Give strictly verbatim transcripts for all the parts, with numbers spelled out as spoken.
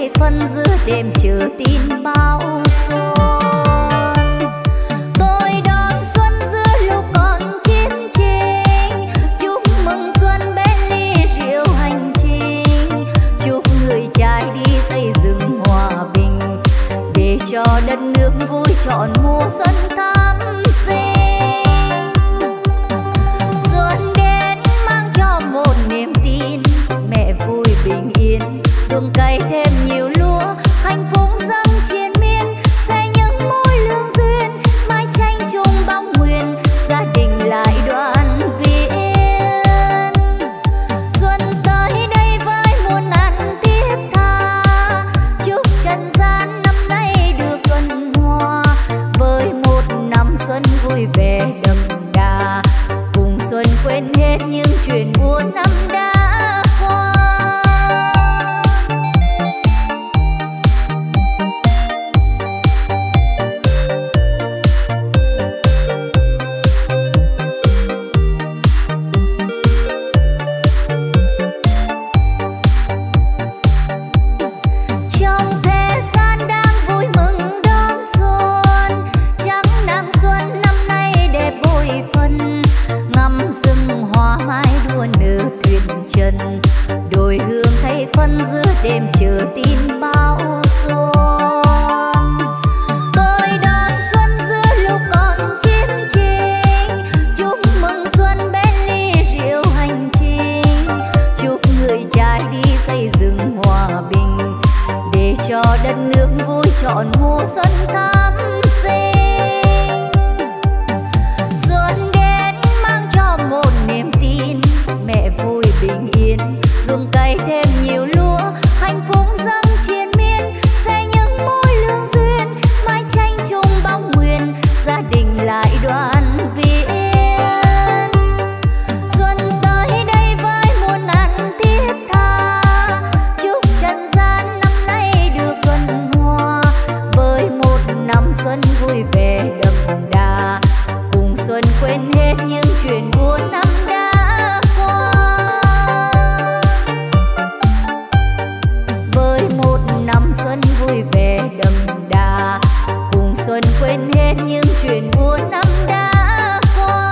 thay phân giữa đêm chờ tin bao xuân. Tôi đón xuân giữa lúc còn chiến tranh, chúc mừng xuân bên ly rượu hành trình, chúc người trai đi xây dựng hòa bình để cho đất nước vui trọn mùa xuân thắm sinh. Xuân đến mang cho một niềm tin, mẹ vui bình yên, ruộng cày thêm nhiều lúa, hạnh phúc dâng triền miên, xây những mối lương duyên, mái tranh chung bóng nguyên, gia đình lại đoàn viên. Xuân tới đây với muôn ăn thiết tha, chúc trần gian năm nay được tuần hoa, với một năm xuân vui vẻ đậm đà, cùng xuân quên hết những chuyện buồn năm đã qua. Trong thế gian đang vui mừng đón xuân, trắng nắng xuân năm nay đẹp bội phần, ngắm rừng hoa mai đua nở thuyền trần, đồi hương thay phân giữa đêm chờ tin bao xuân. Tôi đón xuân giữa lúc còn chiến tranh, chúc mừng xuân bên ly rượu hành trình, chúc người trai đi xây dựng hòa bình để cho đất nước vui trọn mùa xuân thắm sinh. Xuân đến mang cho một niềm tin, mẹ vui bình yên, ruộng cày thêm nhiều lúa, hạnh phúc dâng triền miên, xây những mối lương duyên, mái tranh chung bóng nguyên, gia đình lại đoàn viên. Xuân tới đây với muôn ăn thiết tha, chúc trần gian năm nay được tuần hoa, với một năm xuân vui vẻ đậm đà, cùng xuân quên hết những chuyện buồn năm đã qua. Với một năm xuân vui vẻ đậm đà, cùng xuân quên hết những chuyện buồn năm đã qua.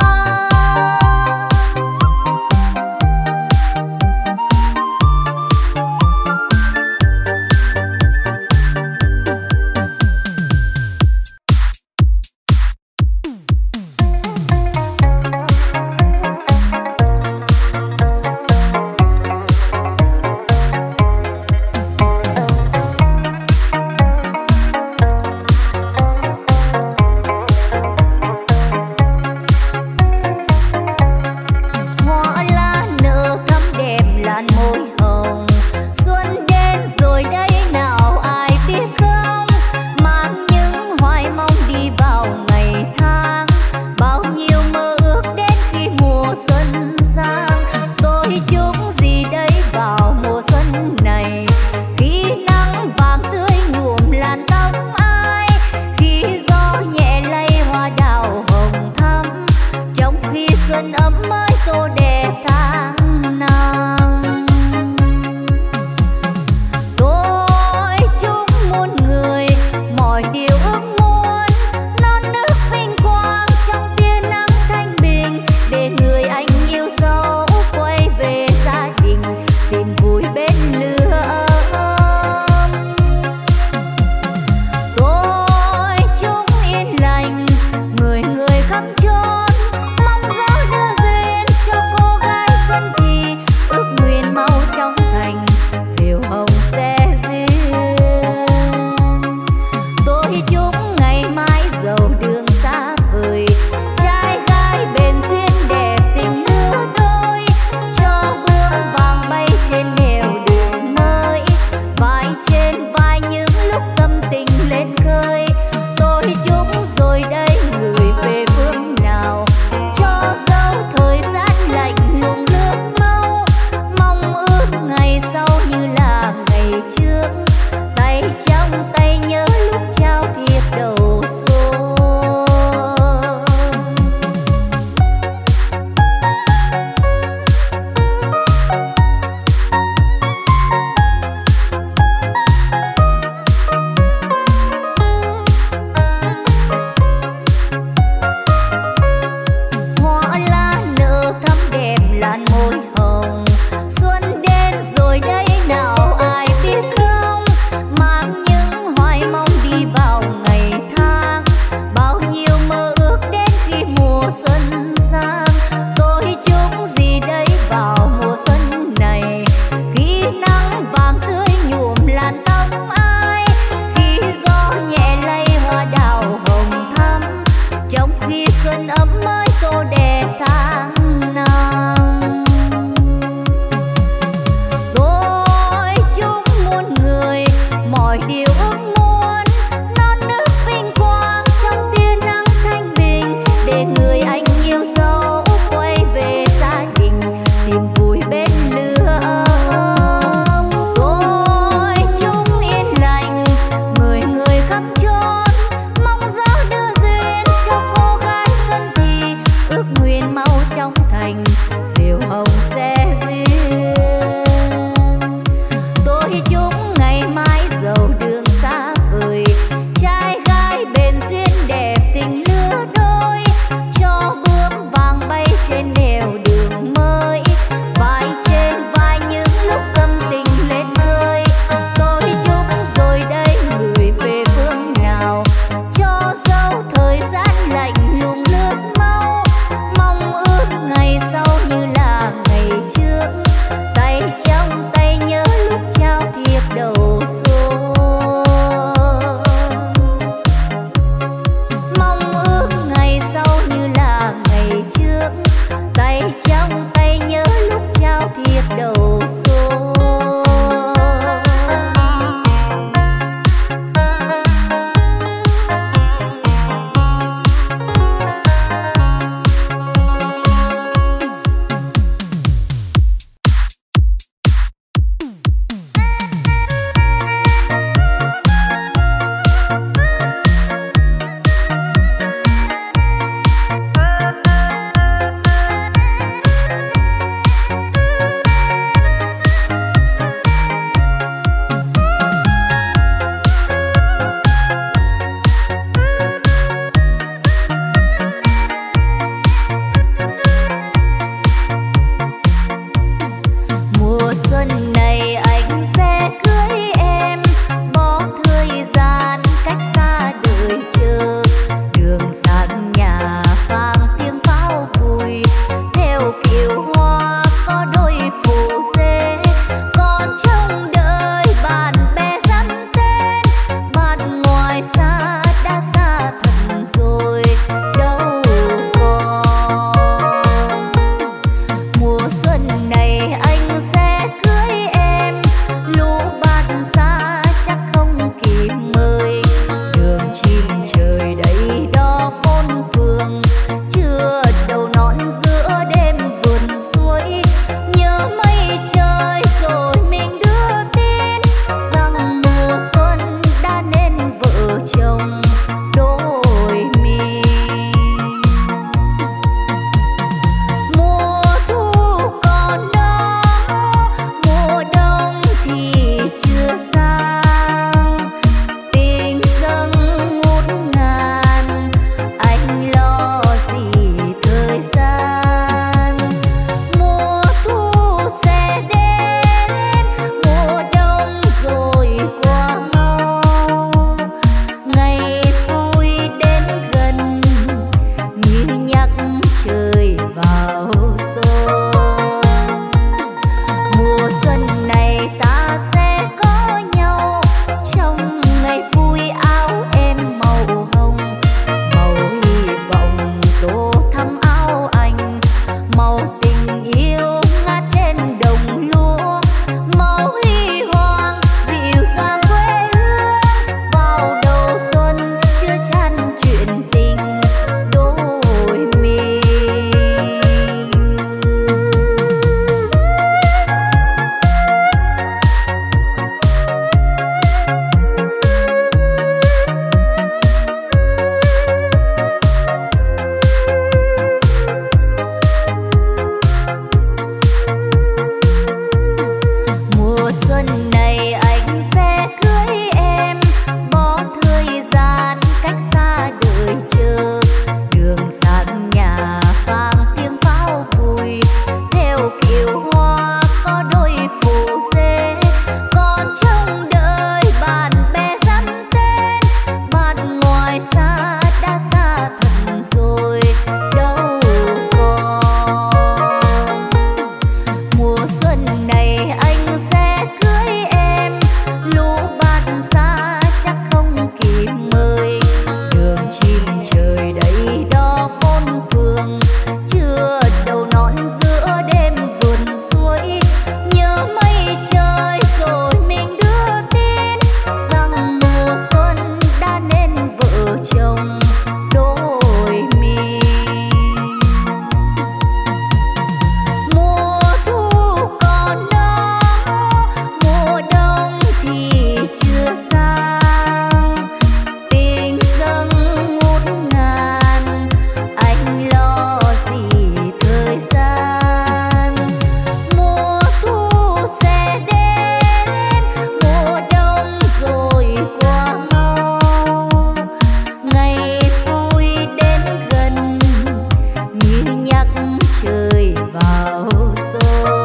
chưa sang, tình dâng ngút ngàn, anh lo gì thời gian. Mùa thu sẽ đến, mùa đông rồi qua mau, ngày vui đến gần như nhắc trời vào xuân.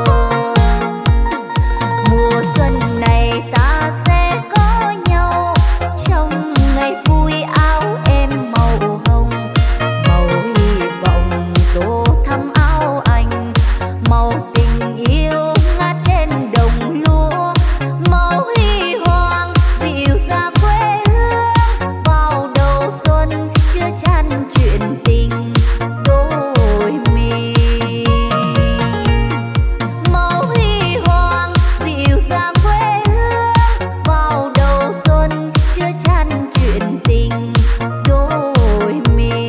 Mùa xuân này ta sẽ có nhau, trong ngày vui áo em màu hồng, màu hy vọng tô thắm áo anh, màu tình yêu ngát trên đồng lúa, màu huy hoàng dịu dàng quê hương. Vào đầu xuân chưa chan chuyện tình đôi mình, màu huy hoàng dịu dàng quê hương. Vào đầu xuân chưa chan chuyện tình đôi mình.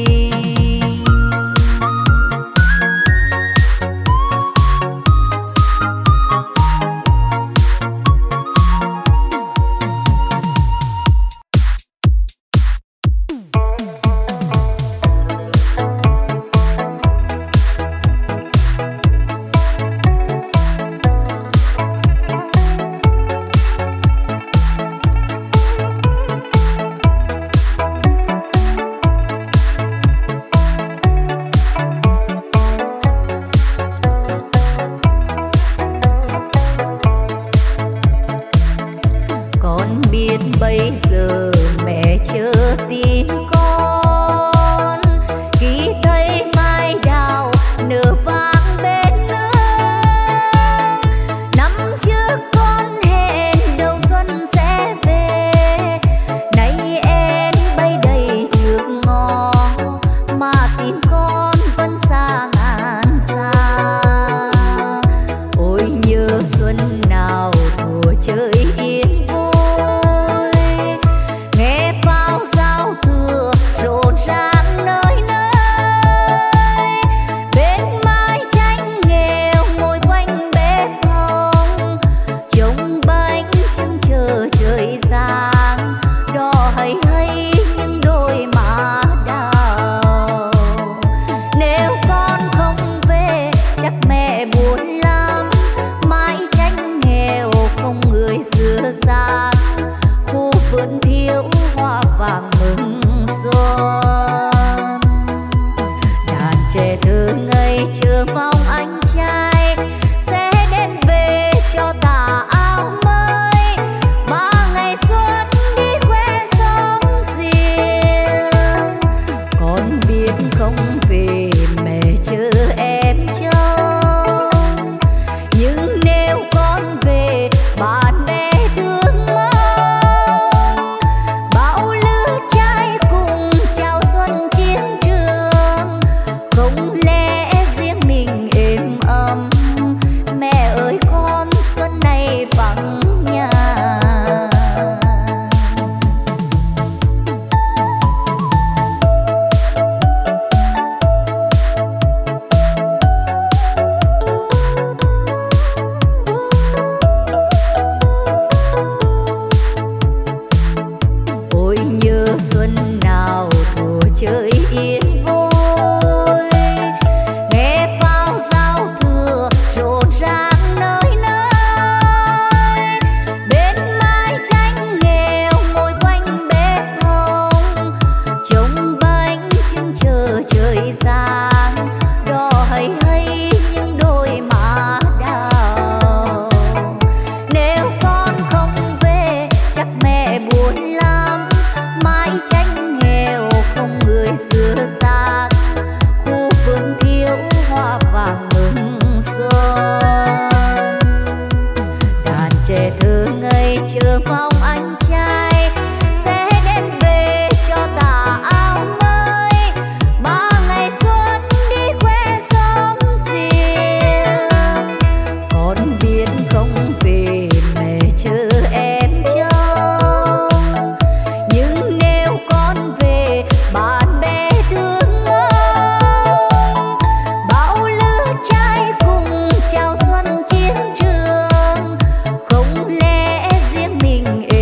Con biết bây giờ mẹ chờ tin con, khi thấy mai đào nở vàng bên nương. Năm trước con hẹn đầu xuân sẽ về, nay em bay đầy trước ngõ, mà tin con vẫn xa ngàn xa. Ôi nhớ xuân nào thuở trời yên vui, nghe pháo giao thừa rộn ràng nơi nơi. Bên mái tranh nghèo ngồi quanh bếp hồng, trông bánh trưng chờ trời giáng, đỏ hay hay những đôi má đào. Nếu con không về chắc mẹ buồn lắm, mái tranh nghèo không người sửa sang, khu vườn thiếu hoa vàng mừng xuân. Đàn trẻ thơ ngây chờ mong anh trai sẽ đến về cho tà áo mới. Ba ngày xuân đi quê xóm riêng, con biết không về mẹ chờ em trông. Nhưng nếu con về bạn bè thương mong, bao lứa trai cùng chào xuân chiến trường. Không lẽ riêng mình êm ấm, mẹ ơi con xuân này vắng nhà. Ôi nhớ xuân nào thuở trời yên vui, nghe pháo giao thừa rộn ràng nơi nơi. Bên mái tranh nghèo ngồi quanh bếp hồng, trông bánh trưng chờ trời giáng, đỏ hay hay những đôi má đào. Nếu con không về chắc mẹ buồn lắm, mái tranh nghèo không người sửa sang, khu vườn thiếu hoa vàng mừng xuân. Đàn trẻ thơ ngây chờ mong anh trai sẽ đến về cho tà áo mới. Ba ngày xuân đi quê xóm riêng, con biết không về mẹ chờ em trông. Nhưng nếu con về bạn bè thương mong, bao lứa trai cùng chào xuân chiến trường. Không lẽ riêng mình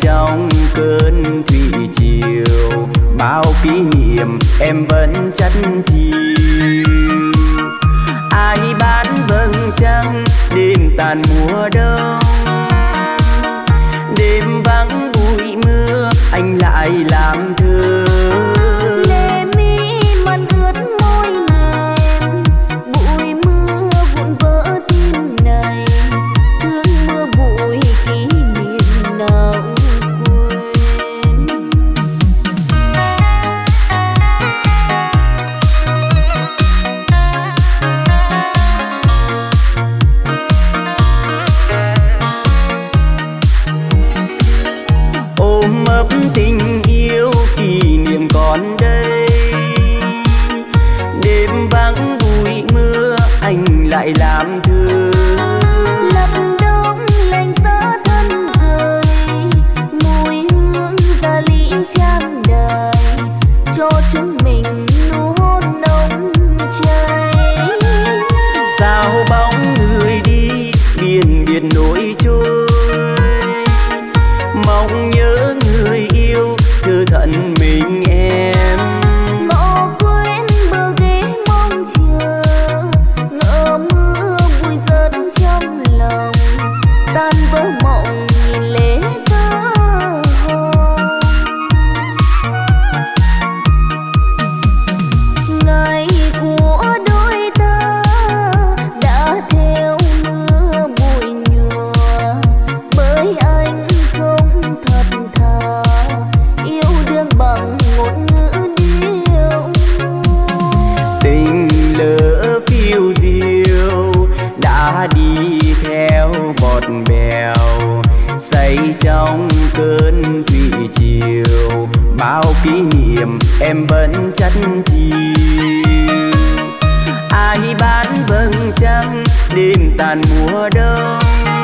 trong cơn thủy triều, bao kỷ niệm em vẫn chắt chiu. Ai bán vầng trăng đêm tàn mùa đông, đêm vắng bụi mưa anh lại làm thơ. Lệ mi mặn ướt môi mềm, bụi mưa vụn vỡ tim này, thương mưa bụi kỷ niệm nào quên. Ôm ấp tình yêu kỷ niệm còn đây, đêm vắng bụi mưa anh lại làm thơ. Lập đông lạnh giá thân cười, mùi hương gia lý trang đời, cho chúng mình nụ hôn nồng cháy. Sao bóng người đi biển biệt nỗi trôi, mong nhớ người yêu thơ thận mình em. Ngõ quên bờ ghế mong chờ, ngỡ mưa bụi rớt trong lòng, tan vỡ mộng nhìn lệ tơ hồng. Ngày của đôi ta đã theo mưa bụi nhòa, bởi anh không thật thà yêu đương bằng ngôn ngữ điệu. Tình lỡ phiêu diêu đã đi theo bọt bèo, say trong cơn thủy triều, bao kỷ niệm em vẫn chắt chiu. Ai bán vầng trăng đêm tàn mùa đông,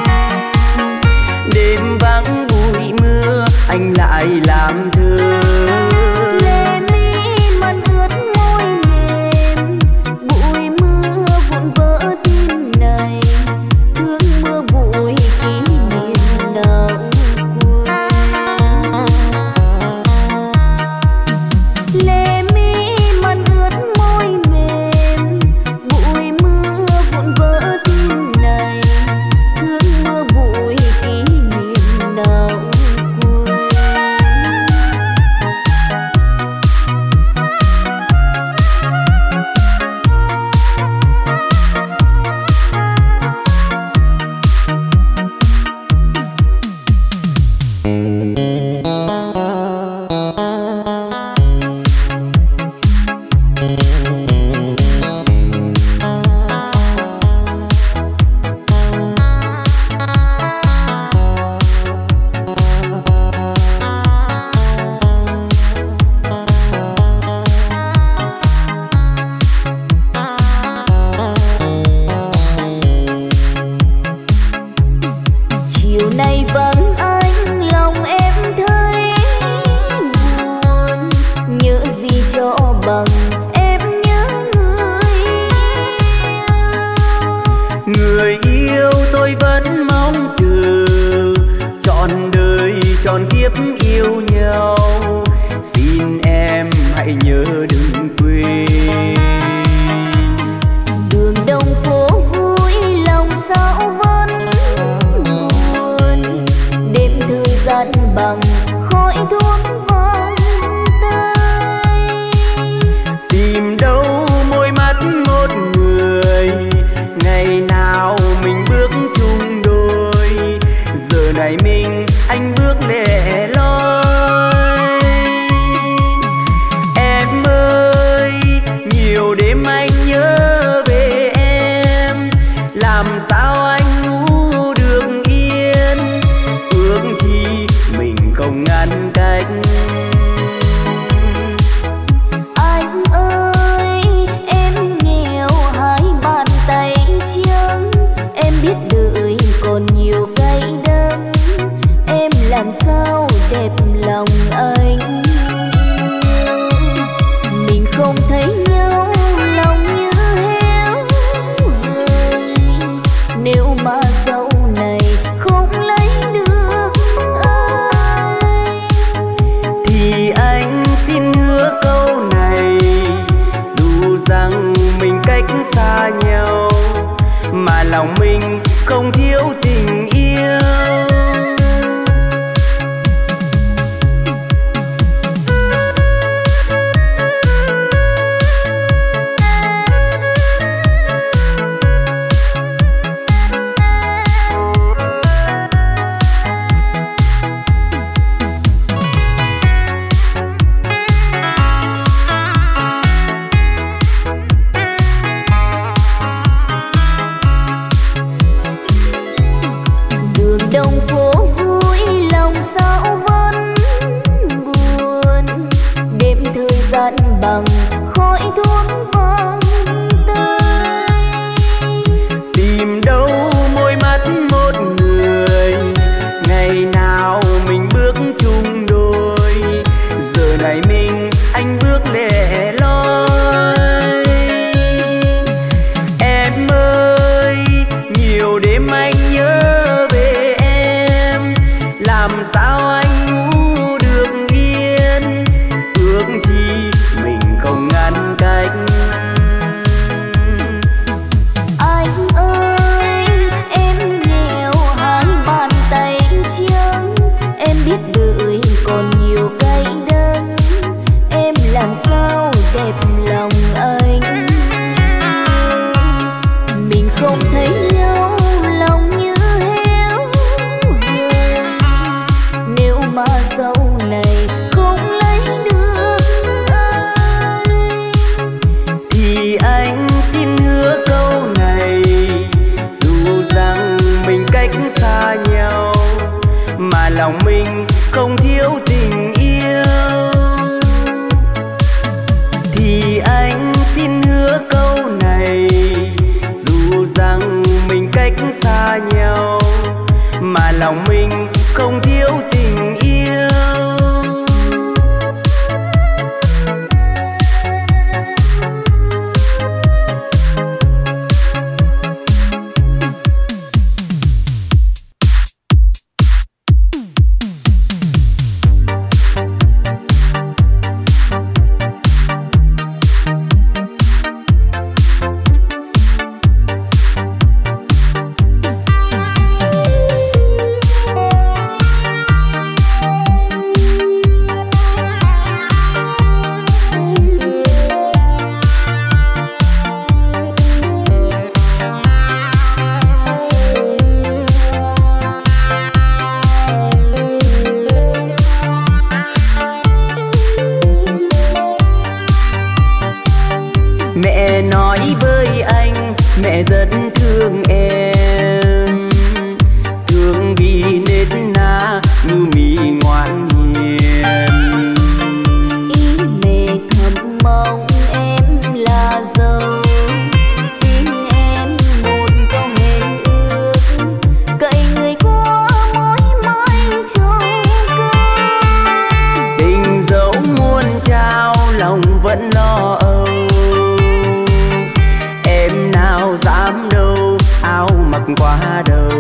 đêm vắng bụi mưa anh lại làm thơ. Lệ mi mặn ướt môi mềm, bụi mưa vụn vỡ tim này, thương mưa bụi kỷ niệm nào quên. Lệ mi mặn ướt môi mềm, bụi mưa vụn vỡ tim này, thương mưa bụi kỷ niệm nào quên. Chiều nay vắng anh lòng em thấy buồn, nhớ gì cho bằng em nhớ người yêu. Người yêu tôi vẫn mong chờ, trọn đời trọn kiếp yêu nhau, xin em hãy nhớ đừng quên. Đường đông phố vui lòng sao vẫn buồn, đêm thời gian bằng khói thuốc vang tay. Tìm đâu môi mắt một người, ngày nào mình bước chung đôi, giờ này mình anh bước lẻ loi. Em ơi san bằng khói thuốc vàng tươi. Tìm đâu môi mắt một người, ngày nào mình bước chung đôi, giờ này mình anh bước lẻ loi. Em ơi, nhiều đêm anh nhớ về em, làm sao anh ngủ được yên, ước chi mình không ngăn cách. Anh ơi, em nghèo hai bàn tay trắng, em biết đợi còn nhiều cay đắng, em làm sao đẹp lòng anh. Mình không thấy nhau lòng như héo hời, nếu mà sau này không lấy được anh Thì anh xin hứa câu này, dù rằng mình cách xa nhau mà lòng mình không thiếu tình yêu. Thì anh xin hứa câu này, dù rằng mình cách xa nhau mà lòng mình không thiếu tình yêu. Mẹ nói với anh, mẹ rất thương em, thương vì nết na như mì ngoan hiền. ý mẹ thầm mong em là dâu, xin em một câu hẹn ước, cậy người qua mối mãi trông cơm. Tình dẫu muôn trao lòng vẫn lo âu, em nào dám đâu áo mặc quá đầu.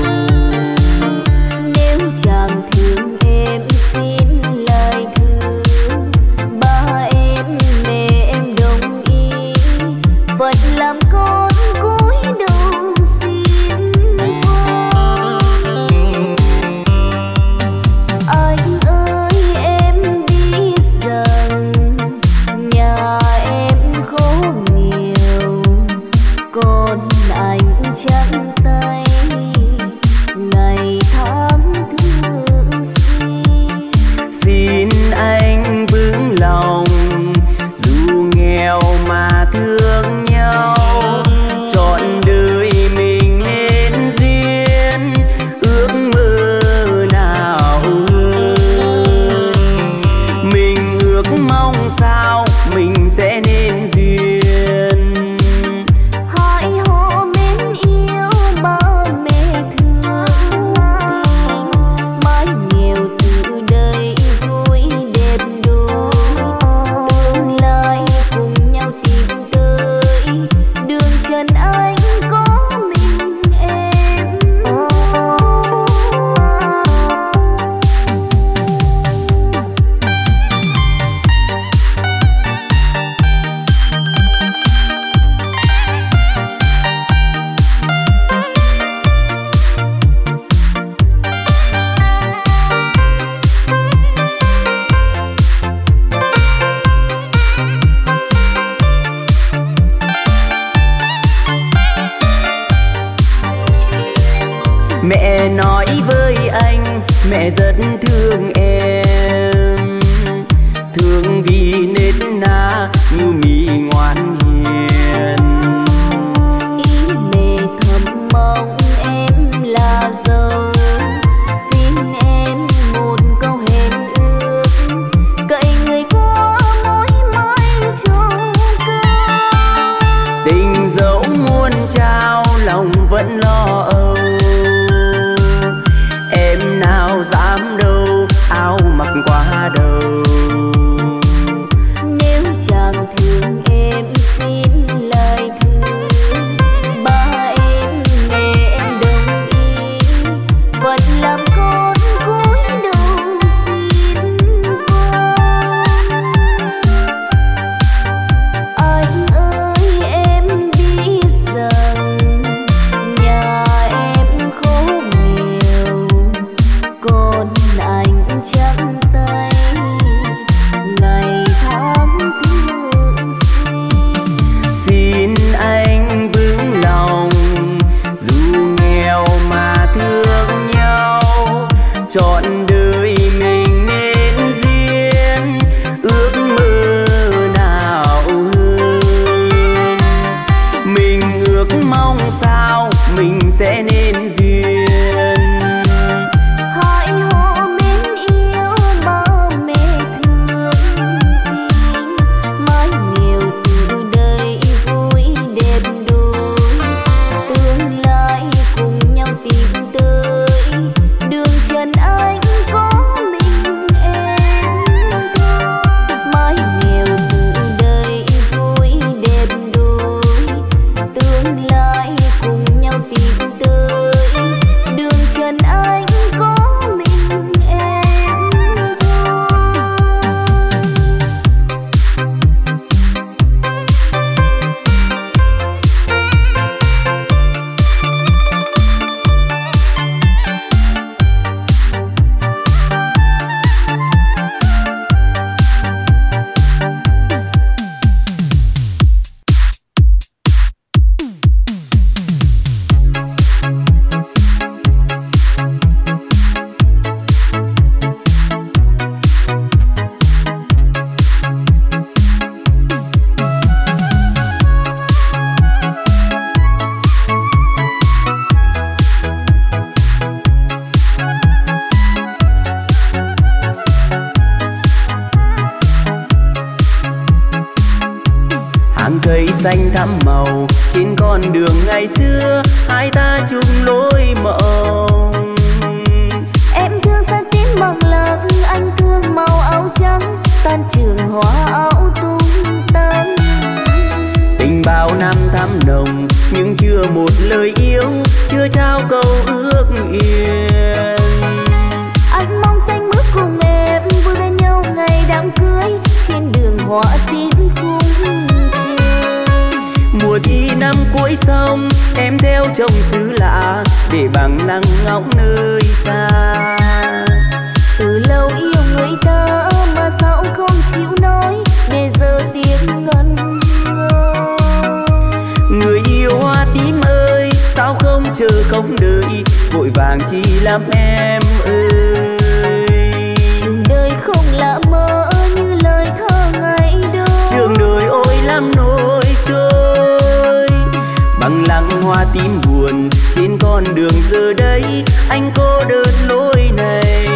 Nếu chàng thương em xin lời thư, ba em mẹ em đồng ý, Phật làm con cúi đầu xin vâng. Anh ơi em biết rằng nhà em khổ nghèo, còn anh trắng tay ngày tháng thương xin. Xin anh vững lòng, dù nghèo mà thương nhau, trọn đời mình nên duyên, ước mơ nào ước. Mình ước mong sao mình sẽ nên duyên. Hai họ mến yêu ba mẹ thương tình, mái nghèo từ đây vui đẹp đôi, tương lai cùng nhau tìm tới, đường trần anh có mình em thôi. Mẹ nói với anh, mẹ rất thương em, thương vì nết na như mì ngoan hiền. Ý mẹ thầm mong em là dâu, xin em một câu hẹn ước, cậy người qua mối mãi chàng thương em xin lời thương. Ba em nghe em đồng ý, vẫn làm con cúi đầu xin vâng. Anh ơi em biết rằng nhà em khổ nghèo, còn anh trắng tay ngày tháng thương xin. Xin anh vững lòng, dù nghèo mà thương nhau, trọn đời mình nên duyên, ước mơ nào hơn. Mình ước mong sao mình sẽ nên duyên. Hỏi họ mến yêu mà mẹ thương tình, mái nghèo từ đây vui đẹp đôi, tương lai cùng nhau tìm tới, đường trần anh có mình em thôi. Mái nghèo từ đây vui đẹp đôi, tương lai cùng nhau tìm tới, đường trần anh có mình em thôi. Hàng cây xanh thắm màu trên con đường ngày xưa, hai ta chung lối mộng. Em thương sắc tím bằng lặng, anh thương màu áo trắng, tan trường hoa áo tung tăng. Tình bao năm thắm nồng nhưng chưa một lời yêu, chưa trao câu ước yên. Anh mong xanh bước cùng em vui bên nhau ngày đám cưới, trên đường hoa tím khung trời. Mùa thi năm cuối sông, em theo chồng xứ lạ để bằng nắng ngóng nơi xa. Từ lâu yêu người ta mà sao không chịu nói, để giờ tiếng ngân ngơ. Người yêu hoa tím ơi, sao không chờ không đợi, vội vàng chi lắm em ơi. Trường đời không là mơ như lời thơ ngày đó, Trường đời ôi lắm nỗi trôi. Bằng lăng hoa tím buồn trên con đường giờ đây, anh cô đơn lối này.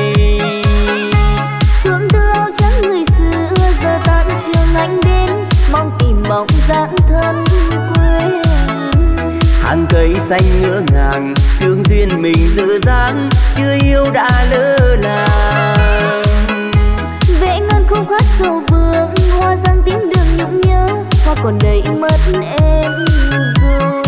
thương tư áo trắng người xưa giờ tan trường anh đến, mong tìm bóng dáng thân quê. Hàng cây xanh ngỡ ngàng, thương duyên mình dở dáng, chưa yêu đã lỡ làng. Vẽ ngân khúc hát sầu vương, hoa giang tím đường nhung nhớ, hoa còn đầy mất em rồi.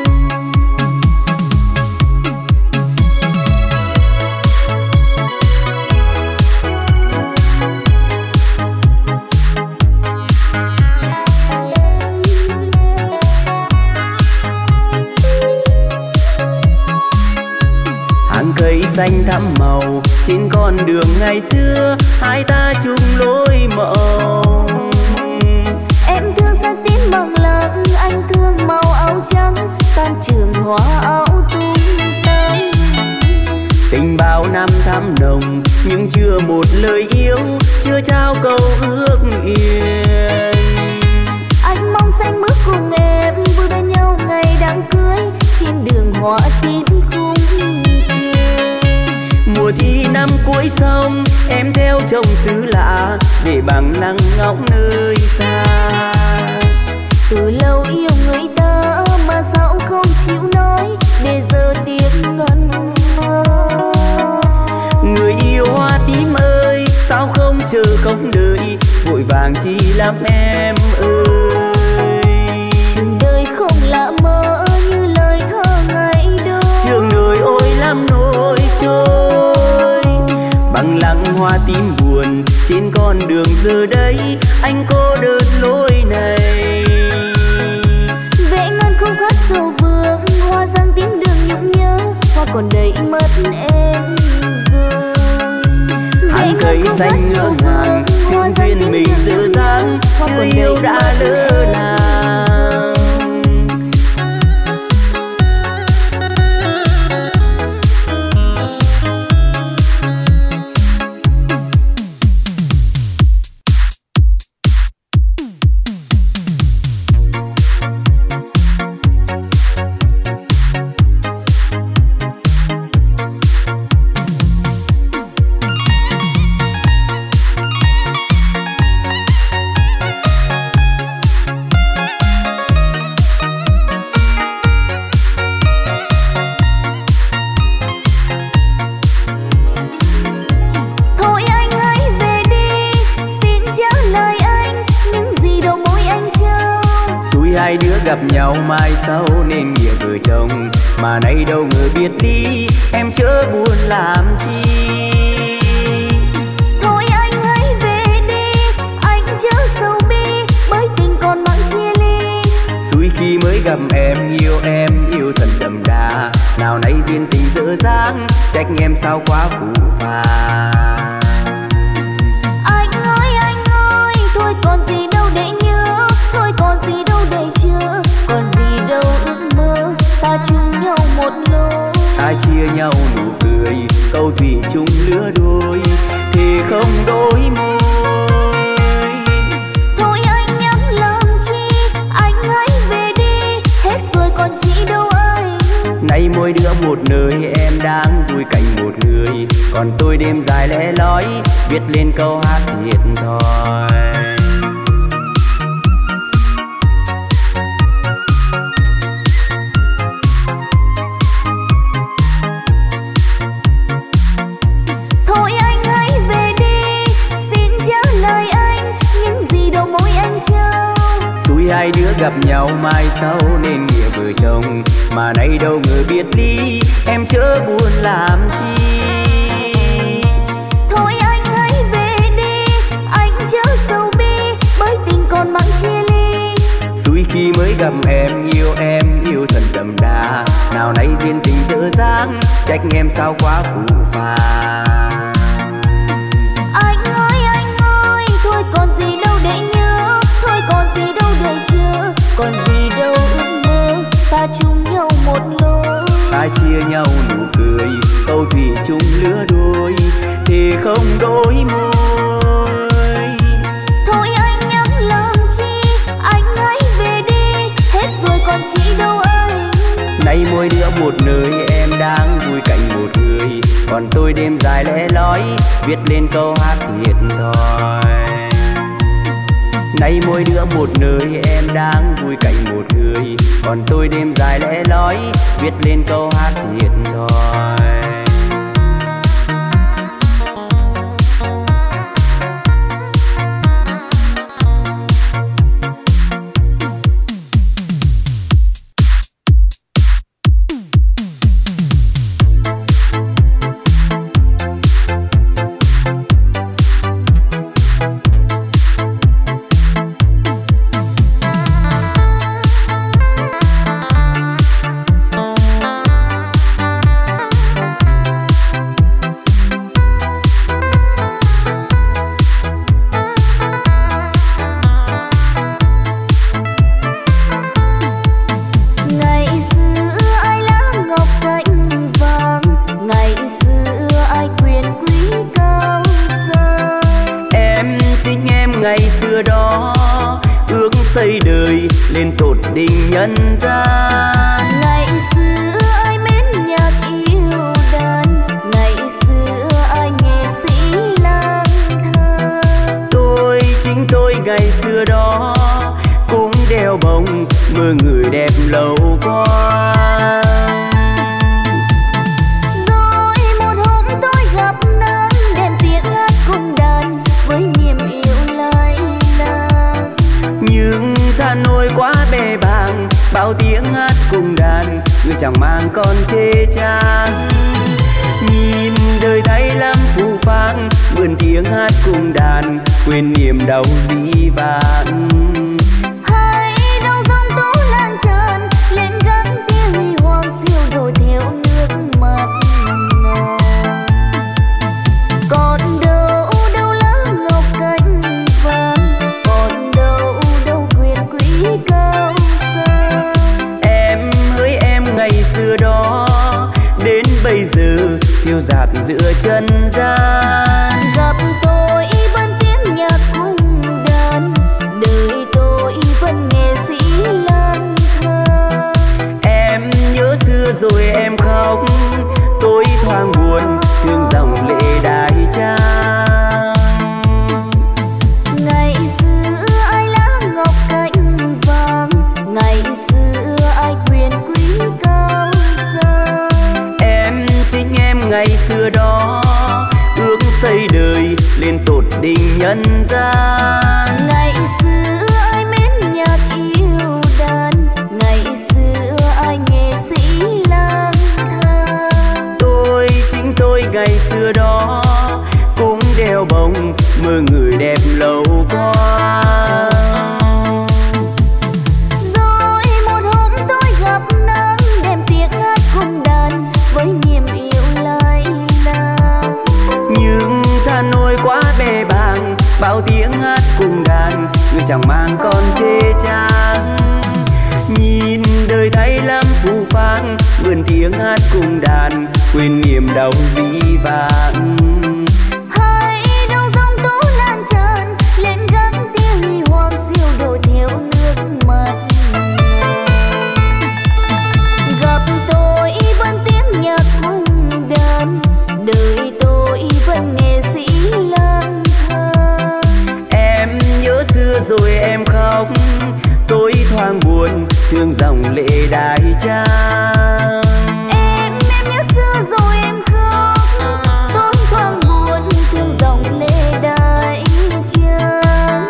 Hàng cây xanh thắm màu trên con đường ngày xưa, hai ta chung lối mộng. Em thương sắc tím bằng lặng, anh thương màu áo trắng, tan trường hoa áo tung tăng. Tình bao năm thắm nồng nhưng chưa một lời yêu, chưa trao câu ước yên. Anh mong xanh bước cùng em vui bên nhau ngày đám cưới, trên đường hoa tím khung trời. Mùa thi năm cuối sông, em theo chồng xứ lạ để bằng nắng ngóng nơi xa. Từ lâu yêu người ta mà sao không chịu nói, để giờ tiếng ngân ngơ. Người yêu hoa tím ơi, sao không chờ không đợi, vội vàng chi lắm em ơi. trên con đường giờ đây anh cô đơn lối này. Vẽ ngàn không khát sầu vương, hoa giăng tím đường nhung nhớ, hoa còn đầy mất em rồi. Hàng cây xanh ngỡ ngàng, thương duyên mình dở dang, chưa yêu đã lỡ làng. Hai đứa gặp nhau mai sau nên nghĩa vợ chồng, mà nay đâu ngờ biệt ly, em chớ buồn làm chi. Thôi anh hãy về đi, anh chớ sầu bi, bởi tình còn mang chia ly. Xui khi mới gặp em, yêu em yêu thật đậm đà, nào nay duyên tình dở dang, trách em sao quá phũ phàng. Anh ơi anh ơi, thôi còn gì đâu để nhớ, thôi còn gì đâu để chưa, còn gì đâu ước mơ, ta chung nhau một lối. Ta chia nhau nụ cười, câu thủy chung lứa đôi, thì không đôi môi. Thôi anh nhắm làm chi, anh hãy về đi, hết rồi còn chị đâu anh. Nay mỗi đứa một nơi, em đang vui cạnh một người, còn tôi đêm dài lẻ loi, viết lên câu hát thiệt thòi. Hai đứa gặp nhau mai sau nên nghĩa vợ chồng, mà nay đâu ngờ biệt ly, em chớ buồn làm chi. Thôi anh hãy về đi, anh chớ sầu bi, bởi tình còn mang chia ly. Xui khi mới gặp em, yêu em yêu thật đậm đà, nào nay duyên tình dở dang, trách em sao quá phũ phàng. Anh ơi anh ơi, thôi còn gì đâu để nhớ, thôi còn gì đâu để chưa, còn gì đâu ước mơ, ta chung nhau một lối. Ta chia nhau nụ cười, câu thủy chung lứa đôi, thì không đôi môi. Thôi anh nhắm làm chi, anh hãy về đi, hết rồi còn chị đâu anh. Nay mỗi đứa một nơi, em đang vui cạnh một người, còn tôi đêm dài lẻ loi, viết lên câu hát thiệt thòi. Nay mỗi đứa một nơi, em đang vui cạnh một người, còn tôi đêm dài lẻ loi, viết lên câu hát thiệt thòi. Xây đời lên tột đỉnh nhân gian. Ngày xưa ai mến nhạc yêu đàn, ngày xưa ai nghệ sĩ lang thang. Tôi chính tôi ngày xưa đó cũng đeo bồng mơ người đẹp lâu qua. Rồi một hôm tôi gặp nàng, đem tiếng hát cùng đàn với niềm yêu lai lang. Nhưng tha nỗi quá bề bàng, bao tiếng hát cùng đàn người chẳng mang con chê chán. Nhìn đời thay lắm phù phang, mượn tiếng hát cùng đàn quên niềm đau dĩ vãng. Hãy đâu vòng tố lan tràn lên gắn tia huy hoàng siêu rồi theo nước mắt nào. Còn đâu đâu lá ngọc cánh vàng, còn đâu đâu quyền quý cao sang. Em hỡi em ngày xưa đó, đến bây giờ phiêu dạt giữa chân gian. Gặp tôi vẫn tiếng nhạc cung đàn, đời tôi vẫn nghệ sĩ lang thang. Em nhớ xưa rồi em khóc, tôi thoáng buồn thương dòng lệ đài trang. Ngày xưa ai lá ngọc cánh vàng, ngày xưa ai quyền quý cao sang. Em chính em ngày xưa đó, ước xây đời lên tột đỉnh nhân gian. Ngày xưa ai mến nhạc yêu đàn, ngày xưa ai nghệ sĩ lang thang. Tôi chính tôi ngày xưa đó, cũng đeo bồng mơ người đẹp lâu qua. Rồi một hôm tôi gặp nắng, đem tiếng hát cùng đàn với niềm yêu lai lang. Nhưng tha nỗi quá bề bàng, bao tiếng hát cùng đàn người chẳng mang con chê chang. Nhìn đời thay lắm phù phang, mượn tiếng hát cùng đàn quên niềm đau dĩ vãng. Hãy đâu dòng tố lan tràn lên gắn tia huy hoàng siêu đổi theo nước mắt. Gặp tôi vẫn tiếng nhạc cung đàn, đời tôi vẫn nghệ sĩ lang thang. Em nhớ xưa rồi em khóc, tôi thoáng buồn thương dòng lệ đài trang. Em em nhớ xưa rồi em khóc, tôi thoáng buồn thương dòng lệ đài trang.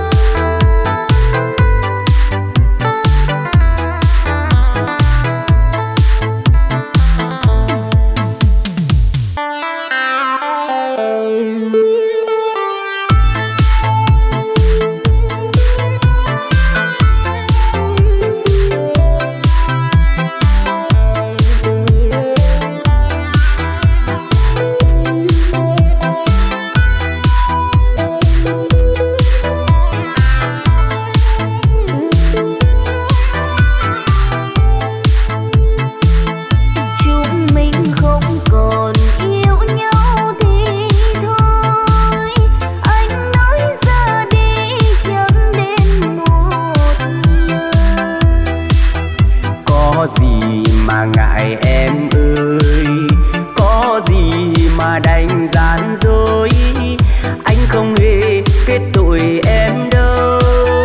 Chúng mình không còn yêu nhau thì thôi, anh nói ra đi chẳng đến một lời. Có gì mà ngại em ơi, có gì mà đành gian dối, anh không hề kết tội em đâu.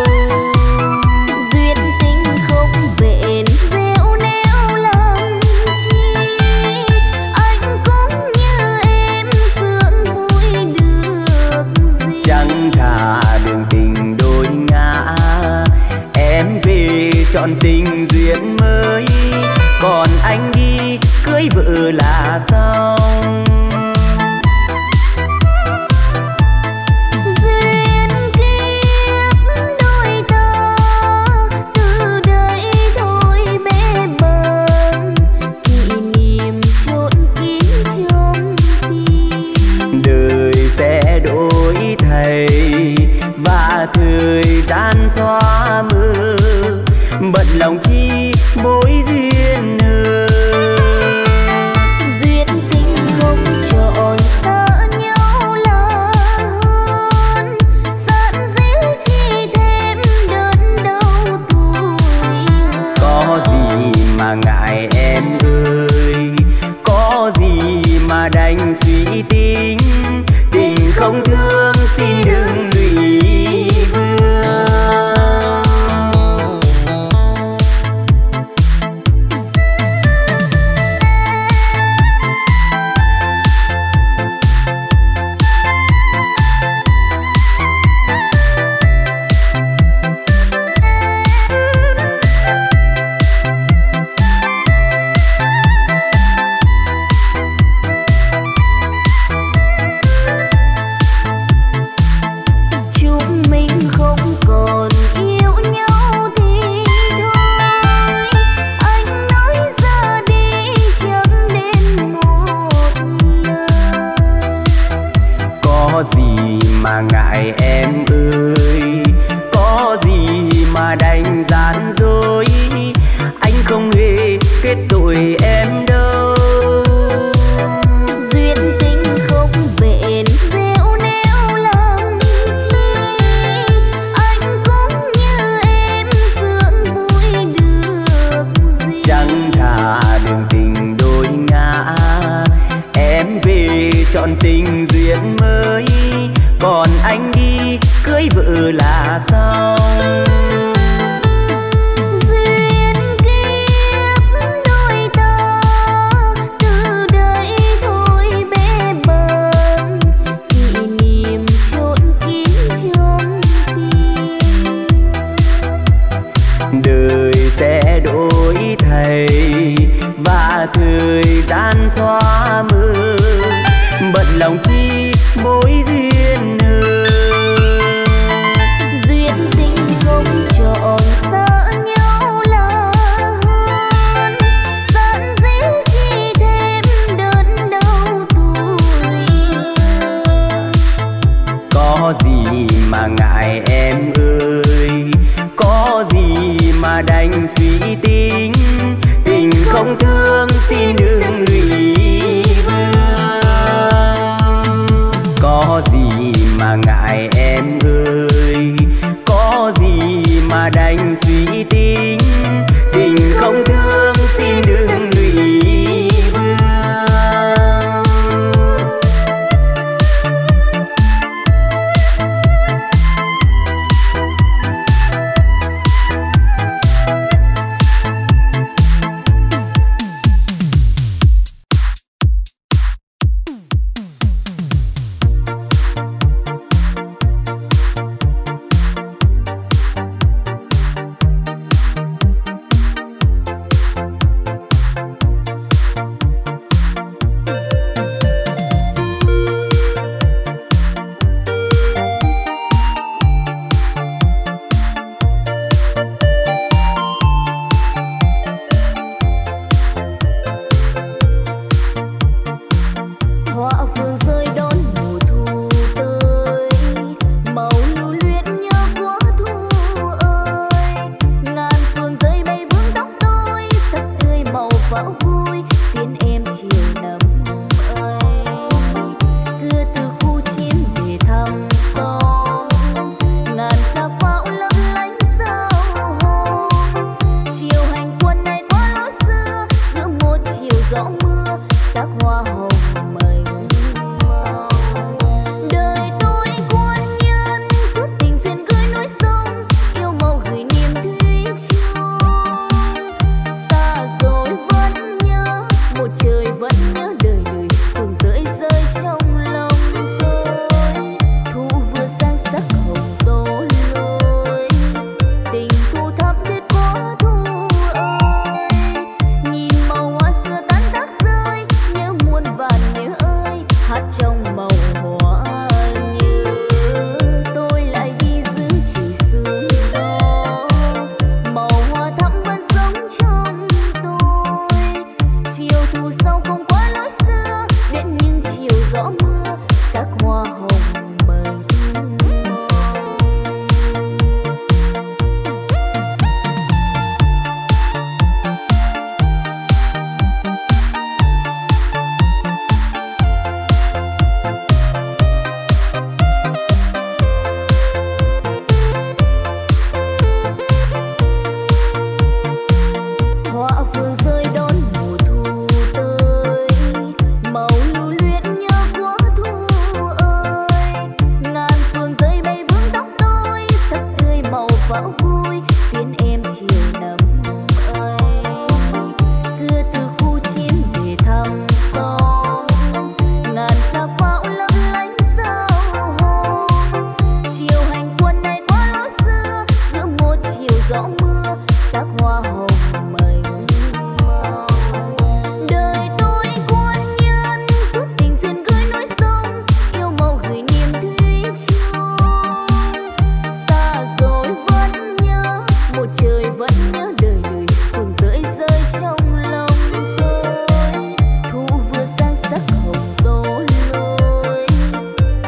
Duyên tình không vẹn gieo neo làm chi, anh cũng như em sướng vui được gì. Chẳng thà đường tình đôi ngã, em về chọn tình duyên mới, còn anh đi cưới vợ là xong. Duyên kiếp đôi ta từ đây thôi bế bờ, kỷ niệm chôn kín trong tim. Đời sẽ đổi thay và thời gian xóa mơ, bận lòng chi mối duyên hờ. Duyên tình không chọn xa nhau là hơn, dắt díu chi thêm đớn đau tuổi hờn. Có gì mà ngại em ơi, có gì mà đành suy tính, tình không thương xin đừng lụy vương. anh gian dối, anh không hề kết tội em đâu. Duyên tình không bền gieo neo làm chi, anh cũng như em sướng vui được gì. Chẳng thà đường tình đôi ngã, em về chọn tình duyên mới, còn anh đi cưới vợ là xong. Duyên kiếp đôi ta từ đây thôi bế bờ, kỷ niệm chôn kín trong tim. Đời sẽ đổi thay và thời gian xóa mờ, bận lòng chi mối duyên hờ. Duyên tình không chọn xa nhau là hơn, giận dữ chỉ thêm đớn đau tuổi. Có gì mà ngại em ơi, có gì mà đành suy tính, tình không thương xin đừng lụy vương. Có gì mà ngại em ơi, có gì mà đành suy tính, tình không thương xin đừng lụy vương.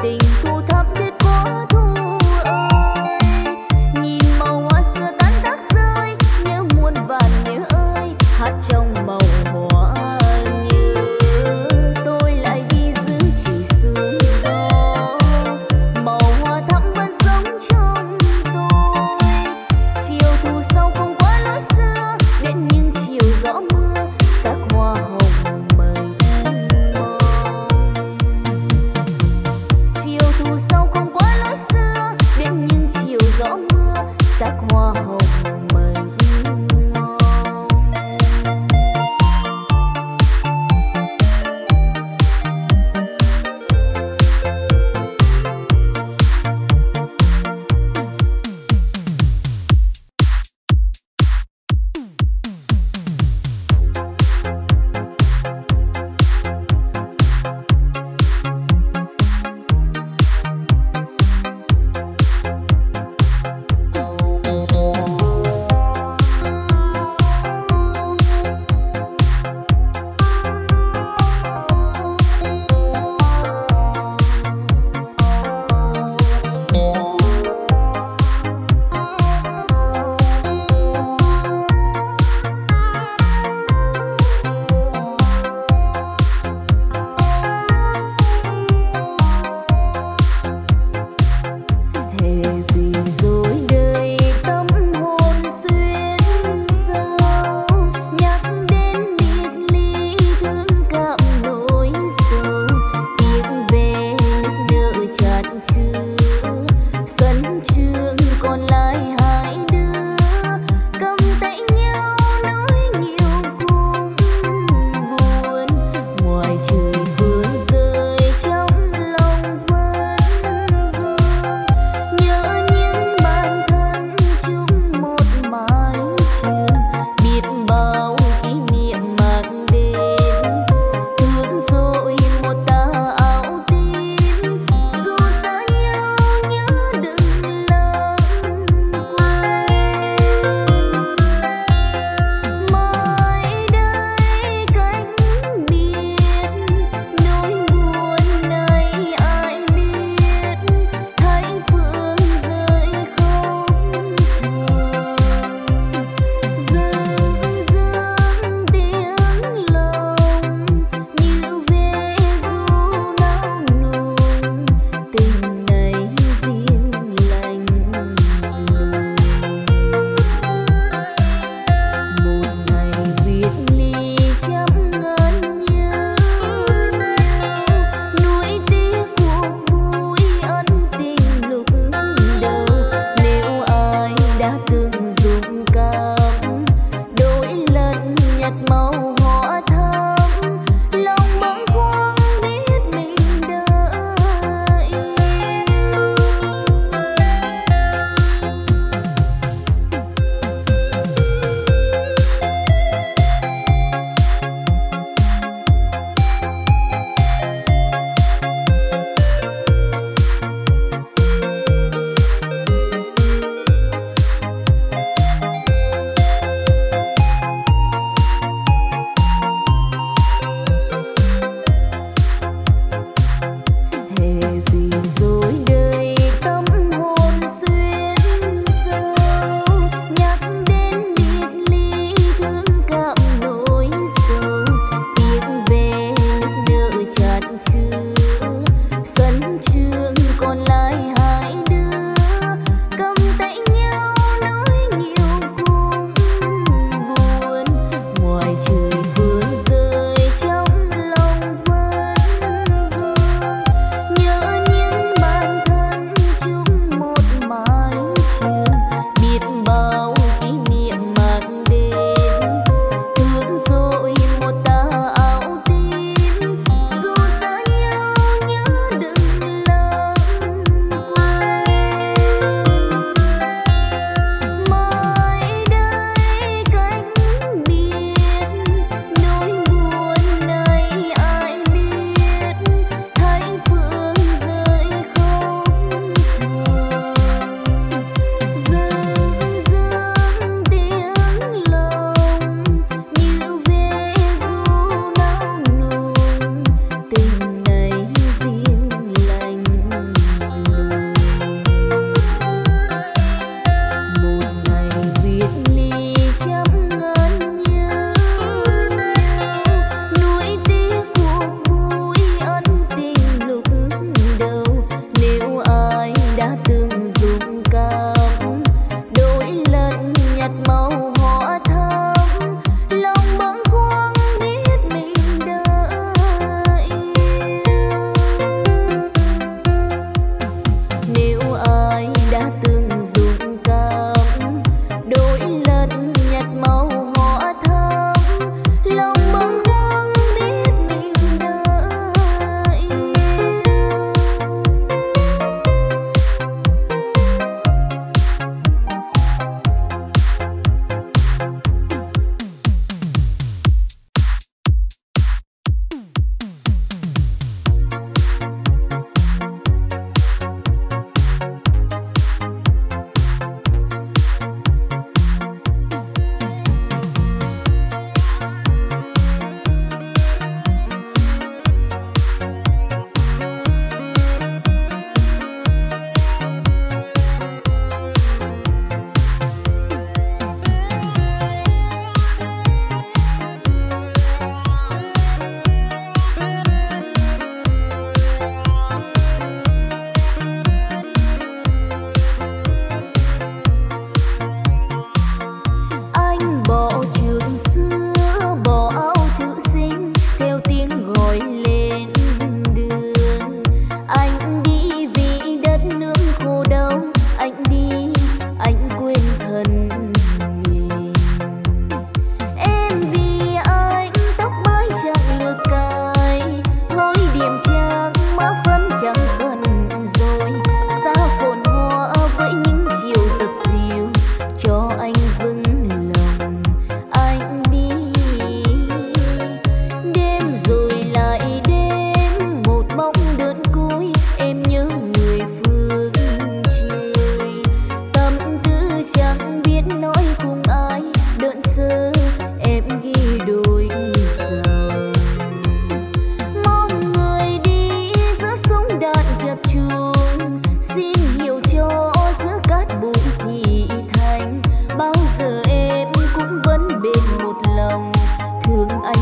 Tình thu thắm biết quá thu ơi, nhìn màu hoa xưa tan tác.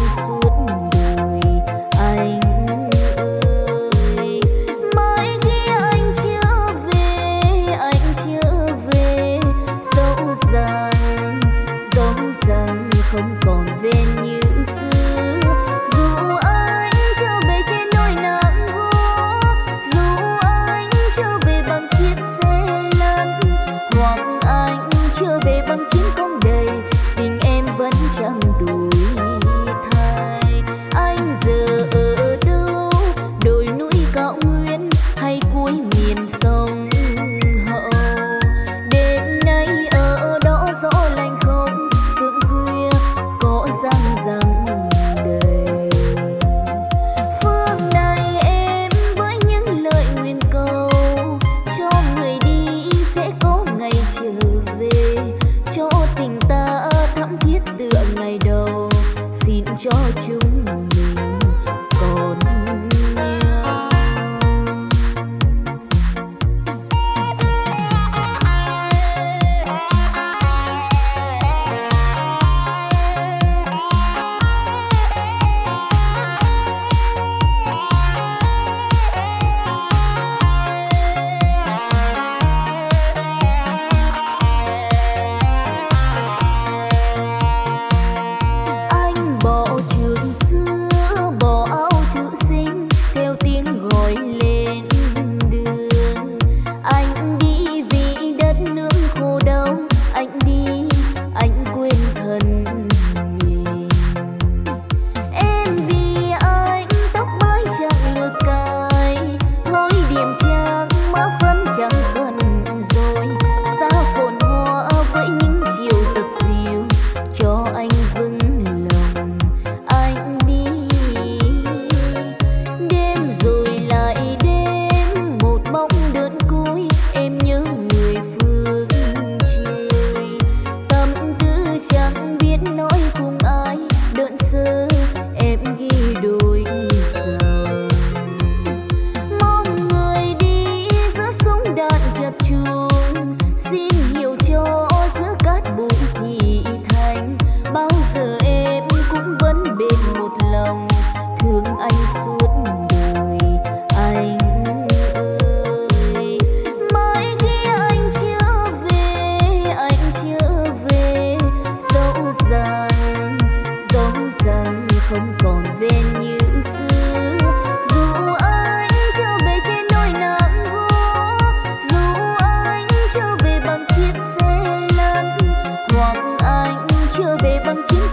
chưa về bằng chứng